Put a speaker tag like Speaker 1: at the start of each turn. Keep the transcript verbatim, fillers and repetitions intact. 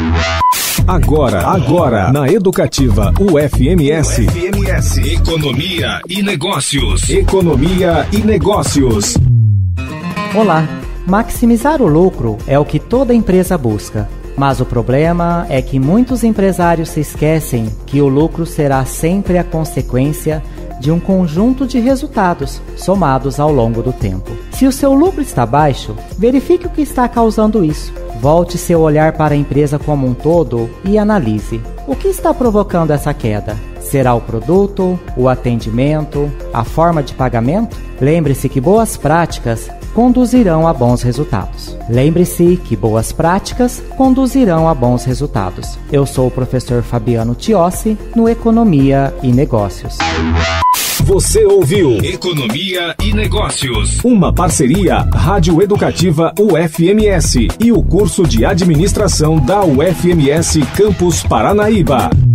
Speaker 1: Agora, agora, na Educativa U F M S.
Speaker 2: U F M S. Economia e Negócios.
Speaker 1: Economia e Negócios.
Speaker 3: Olá, maximizar o lucro é o que toda empresa busca. Mas o problema é que muitos empresários se esquecem que o lucro será sempre a consequência de um conjunto de resultados somados ao longo do tempo. Se o seu lucro está baixo, verifique o que está causando isso. Volte seu olhar para a empresa como um todo e analise. O que está provocando essa queda? Será o produto, o atendimento, a forma de pagamento? Lembre-se que boas práticas conduzirão a bons resultados. Lembre-se que boas práticas conduzirão a bons resultados. Eu sou o professor Fabiano Tiossi, no Economia e Negócios.
Speaker 1: Você ouviu
Speaker 2: Economia e Negócios.
Speaker 1: Uma parceria Rádio Educativa U F M S e o curso de Administração da U F M S Campus Paranaíba.